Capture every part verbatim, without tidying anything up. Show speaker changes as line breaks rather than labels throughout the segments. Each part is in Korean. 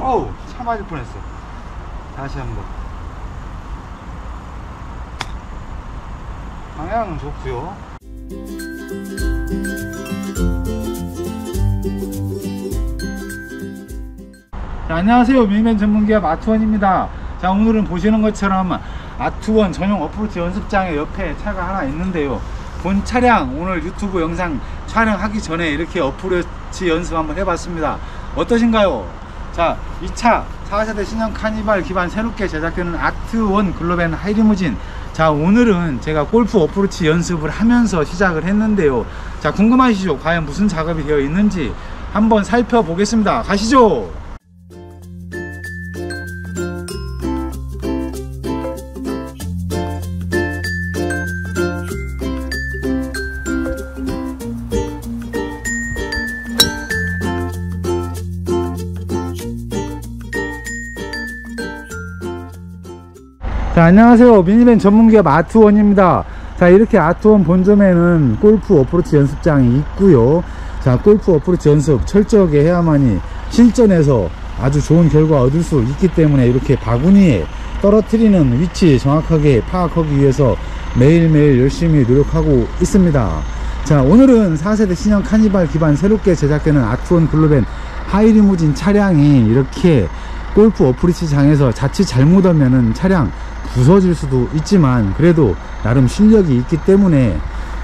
어우, 차 맞을 뻔했어. 다시 한번. 방향은 좋고요. 자, 안녕하세요. 미니밴 전문기업 아트원입니다. 자, 오늘은 보시는 것처럼 아트원 전용 어프로치 연습장에 옆에 차가 하나 있는데요. 본 차량 오늘 유튜브 영상 촬영하기 전에 이렇게 어프로치 연습 한번 해봤습니다. 어떠신가요? 자, 이 차 사 세대 신형 카니발 기반 새롭게 제작되는 아트원 글로벤 하이리무진. 자, 오늘은 제가 골프 어프로치 연습을 하면서 시작을 했는데요. 자, 궁금하시죠? 과연 무슨 작업이 되어 있는지 한번 살펴보겠습니다. 가시죠. 자, 안녕하세요. 미니밴 전문기업 아트원입니다. 자, 이렇게 아트원 본점에는 골프 어프로치 연습장이 있고요. 자, 골프 어프로치 연습 철저하게 해야만이 실전에서 아주 좋은 결과 얻을 수 있기 때문에 이렇게 바구니에 떨어뜨리는 위치 정확하게 파악하기 위해서 매일매일 열심히 노력하고 있습니다. 자, 오늘은 사 세대 신형 카니발 기반 새롭게 제작되는 아트원 글로벤 하이리무진 차량이 이렇게 골프 어프로치 장에서 자칫 잘못하면은 차량 부서질 수도 있지만 그래도 나름 실력이 있기 때문에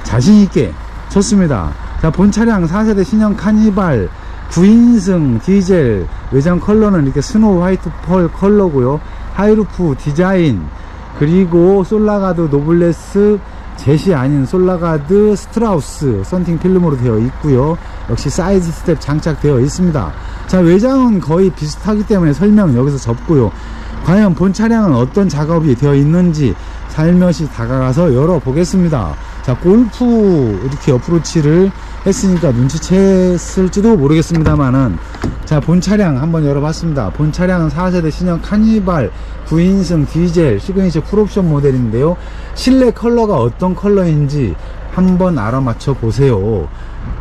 자신있게 쳤습니다. 자, 본 차량 사 세대 신형 카니발 구 인승 디젤, 외장 컬러는 이렇게 스노우 화이트 펄 컬러고요. 하이루프 디자인, 그리고 솔라가드 노블레스 제시 아닌 솔라가드 스트라우스 썬팅 필름으로 되어 있고요. 역시 사이드 스텝 장착되어 있습니다. 자, 외장은 거의 비슷하기 때문에 설명 여기서 접고요. 과연 본 차량은 어떤 작업이 되어 있는지 살며시 다가가서 열어보겠습니다. 자, 골프 이렇게 어프로치를 했으니까 눈치챘을지도 모르겠습니다만은, 자, 본 차량 한번 열어봤습니다. 본 차량은 사 세대 신형 카니발 구 인승 디젤 시그니처 풀옵션 모델인데요. 실내 컬러가 어떤 컬러인지 한번 알아맞혀 보세요.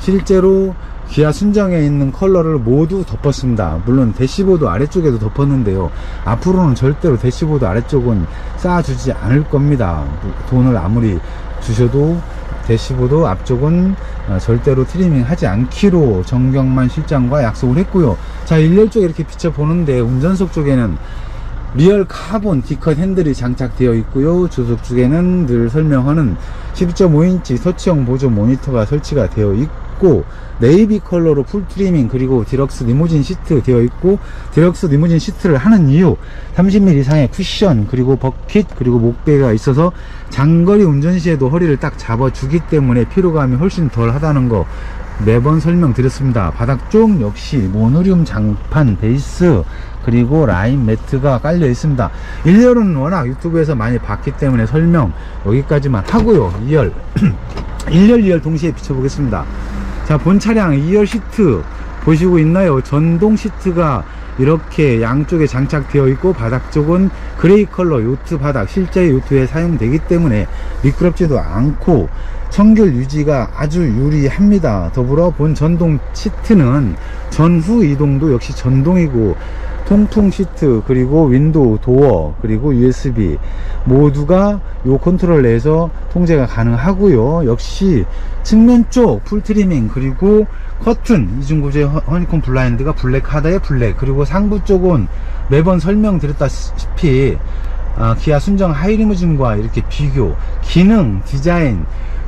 실제로 기아 순정에 있는 컬러를 모두 덮었습니다. 물론 대시보드 아래쪽에도 덮었는데요. 앞으로는 절대로 대시보드 아래쪽은 쌓아주지 않을 겁니다. 돈을 아무리 주셔도 대시보드 앞쪽은 절대로 트리밍 하지 않기로 정경만 실장과 약속을 했고요. 자, 일렬 쪽에 이렇게 비춰보는데 운전석 쪽에는 리얼 카본 D컷 핸들이 장착되어 있고요. 조수석 쪽에는 늘 설명하는 십이 점 오 인치 터치형 보조 모니터가 설치가 되어 있고, 네이비 컬러로 풀 트리밍, 그리고 디럭스 리무진 시트 되어 있고, 디럭스 리무진 시트를 하는 이유 삼십 밀리미터 이상의 쿠션, 그리고 버킷, 그리고 목베개가 있어서 장거리 운전 시에도 허리를 딱 잡아주기 때문에 피로감이 훨씬 덜 하다는 거 매번 설명드렸습니다. 바닥 쪽 역시 모노륨 장판 베이스, 그리고 라인 매트가 깔려 있습니다. 일 열은 워낙 유튜브에서 많이 봤기 때문에 설명 여기까지만 하고요. 이 열 일 열, 이 열 동시에 비춰보겠습니다. 자, 본 차량 이 열 시트 보시고 있나요? 전동 시트가 이렇게 양쪽에 장착되어 있고, 바닥 쪽은 그레이 컬러 요트 바닥, 실제 요트에 사용되기 때문에 미끄럽지도 않고 청결 유지가 아주 유리합니다. 더불어 본 전동 시트는 전후 이동도 역시 전동이고, 통풍 시트, 그리고 윈도우, 도어, 그리고 유에스비 모두가 요 컨트롤 내에서 통제가 가능하고요. 역시 측면 쪽 풀 트리밍, 그리고 커튼 이중구조의 허니콤 블라인드가 블랙 하드에 블랙, 그리고 상부 쪽은 매번 설명드렸다시피 아, 기아 순정 하이리무진과 이렇게 비교, 기능, 디자인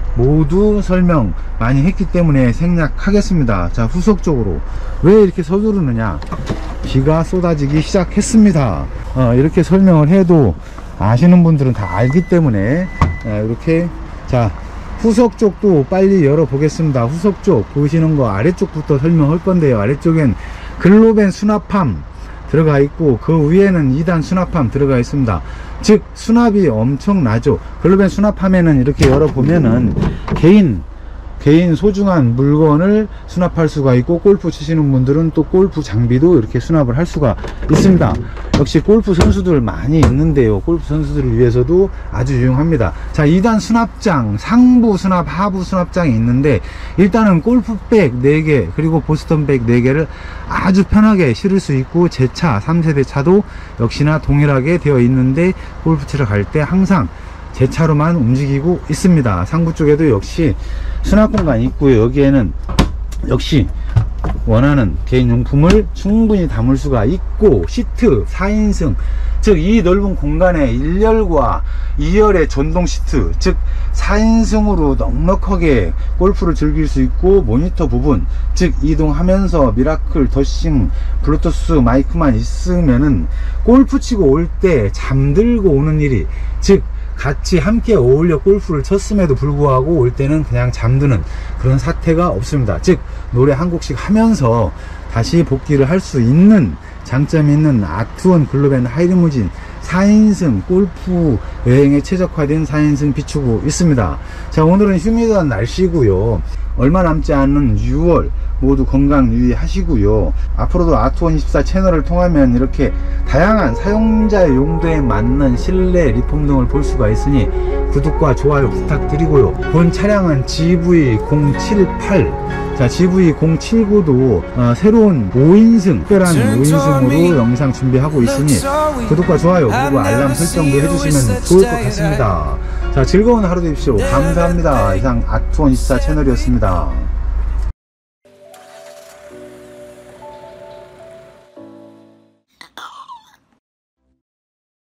모두 설명 많이 했기 때문에 생략하겠습니다. 자, 후속 쪽으로 왜 이렇게 서두르느냐, 비가 쏟아지기 시작했습니다. 어, 이렇게 설명을 해도 아시는 분들은 다 알기 때문에 어, 이렇게. 자, 후속 쪽도 빨리 열어 보겠습니다. 후속 쪽 보시는 거 아래쪽부터 설명할 건데요. 아래쪽엔 글로벤 수납함 들어가 있고, 그 위에는 이 단 수납함 들어가 있습니다. 즉 수납이 엄청나죠. 글로벤 수납함에는 이렇게 열어보면은 개인 개인 소중한 물건을 수납할 수가 있고, 골프 치시는 분들은 또 골프 장비도 이렇게 수납을 할 수가 있습니다. 역시 골프 선수들 많이 있는데요, 골프 선수들을 위해서도 아주 유용합니다. 자, 이 단 수납장, 상부 수납, 하부 수납장이 있는데, 일단은 골프백 네 개 그리고 보스턴백 네 개를 아주 편하게 실을 수 있고, 제 차 삼 세대 차도 역시나 동일하게 되어 있는데, 골프 치러 갈 때 항상 제 차로만 움직이고 있습니다. 상부 쪽에도 역시 수납 공간이 있고요. 여기에는 역시 원하는 개인용품을 충분히 담을 수가 있고, 시트 사 인승, 즉 이 넓은 공간에 일 열과 이 열의 전동 시트, 즉 사 인승으로 넉넉하게 골프를 즐길 수 있고, 모니터 부분, 즉 이동하면서 미라클, 더싱, 블루투스 마이크만 있으면은 골프 치고 올 때 잠들고 오는 일이, 즉 같이 함께 어울려 골프를 쳤음에도 불구하고 올 때는 그냥 잠드는 그런 사태가 없습니다. 즉 노래 한 곡씩 하면서 다시 복귀를 할 수 있는 장점이 있는 아트원 글로벤 하이리무진 사 인승 골프 여행에 최적화된 사 인승 비추고 있습니다. 자, 오늘은 휴미드한 날씨고요. 얼마 남지 않은 유월, 모두 건강 유의하시고요. 앞으로도 아트원 이십사 채널을 통하면 이렇게 다양한 사용자의 용도에 맞는 실내 리폼 등을 볼 수가 있으니 구독과 좋아요 부탁드리고요. 본 차량은 지브이 공칠팔, 자, 지브이 공칠구도 어, 새로운 오 인승, 특별한 오 인승으로 영상 준비하고 있으니 구독과 좋아요 그리고 알람 설정도 해주시면 좋을 것 같습니다. 자, 즐거운 하루 되십시오. 감사합니다. 이상 아트원 이십사 채널이었습니다.